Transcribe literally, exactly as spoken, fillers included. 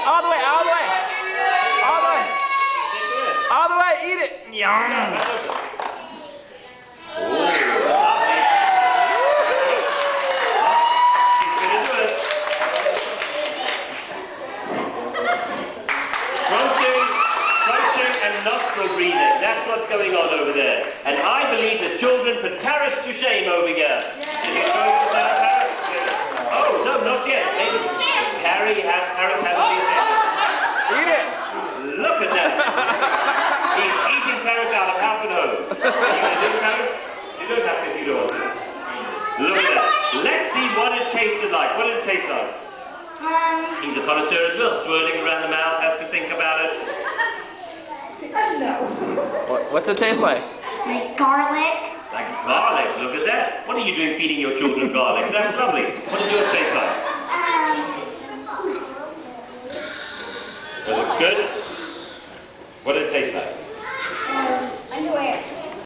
All the way, all the way. All the way. All the way, eat it. Yum. Nostril breathing, that's what's going on over there. And I believe the children put Paris to shame over here. Did you show you that, Paris? Oh, no, not yet. Maybe Harry, ha Paris hasn't been there. Eat it. Look at that. He's eating Paris out of house and home. Are you going to do Paris? You don't have to if you don't want to. Look at that. Let's see what it tasted like. What did it taste like? He's a connoisseur as well. Swirling around the mouth, has to think about it. No. What, what's it taste like? Like garlic. Like garlic, look at that. What are you doing feeding your children garlic? That's lovely. What does yours taste like? Um. Does it look good? What did it taste like?